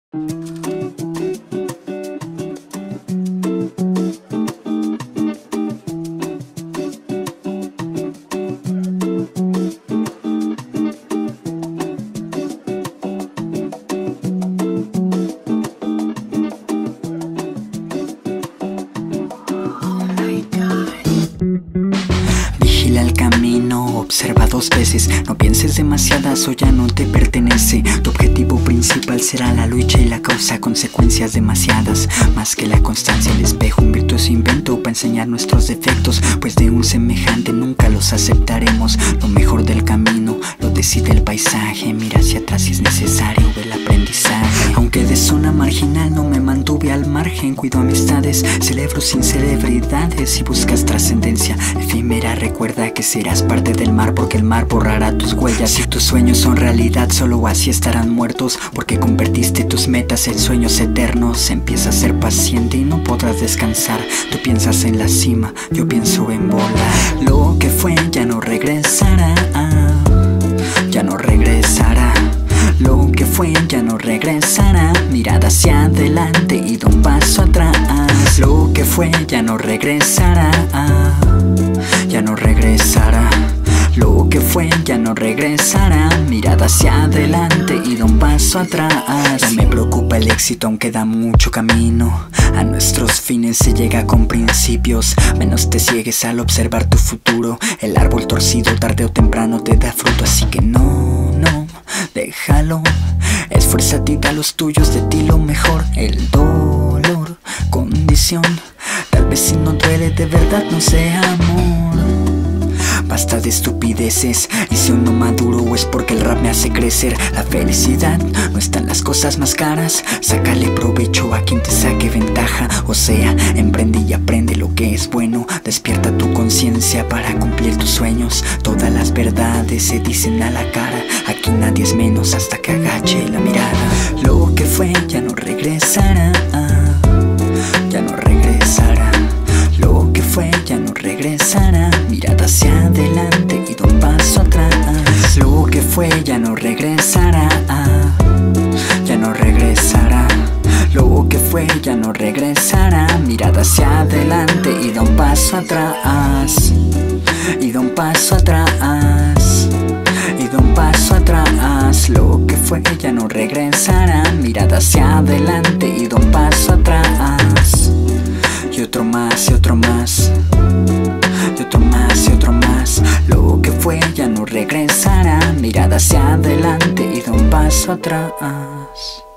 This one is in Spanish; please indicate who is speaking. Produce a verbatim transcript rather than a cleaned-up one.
Speaker 1: Vigila el camino, observa dos veces. No pienses demasiadas o ya no te pertenece. Tu objetivo principal será la lucha y la causa consecuencias demasiadas. Más que la constancia, el espejo, un virtuoso invento para enseñar nuestros defectos, pues de un semejante nunca los aceptaremos. Lo mejor del camino lo decide el paisaje. Mira hacia atrás si es necesario, ve el aprendizaje. Aunque de zona marginal no me mantuve al margen, cuido amistades, celebro sin celebridades. Si buscas trascendencia efímera, recuerda que serás parte del mar, porque el mar borrará tus huellas. Si tus sueños son realidad, solo así estarán muertos, porque convertiste tus metas en sueños eternos. Empieza a ser paciente y no podrás descansar. Tú piensas en la cima, yo pienso en volar. Lo que fue ya no regresará, ya no regresará. Lo que fue ya no regresará. Mirada hacia adelante y da un paso atrás. Lo que fue ya no regresará, ya no regresará. Lo que fue ya no regresará. Mirada hacia adelante y da un paso atrás. No me preocupa el éxito aunque da mucho camino. A nuestros fines se llega con principios. Menos te ciegues al observar tu futuro. El árbol torcido tarde o temprano te da fruto. Así que no, no, déjalo. Esfuérzate y da a los tuyos de ti lo mejor. El dolor, condición. Tal vez si no duele de verdad no sea amor. Basta de estupideces, y si uno maduro es porque el rap me hace crecer. La felicidad no está en las cosas más caras. Sácale provecho a quien te saque ventaja. O sea, emprende y aprende lo que es bueno. Despierta tu conciencia para cumplir tus sueños. Todas las verdades se dicen a la cara. Aquí nadie es menos hasta que agache la mirada. Lo que fue ya no regresará, ya no regresará. Lo que fue ya no regresará. Mirada hacia adelante y da un paso atrás. Lo que fue ya no regresará, ya no regresará. Lo que fue ya no regresará. Mirada hacia adelante y da un paso atrás. Y da un paso atrás. Y da un paso atrás. Lo que fue ya no regresará. Mirada hacia adelante y da un paso atrás. Y otro más y otro más. Y otro más y otro más. Lo que fue ya no regresará. Mirada hacia adelante y da un paso atrás.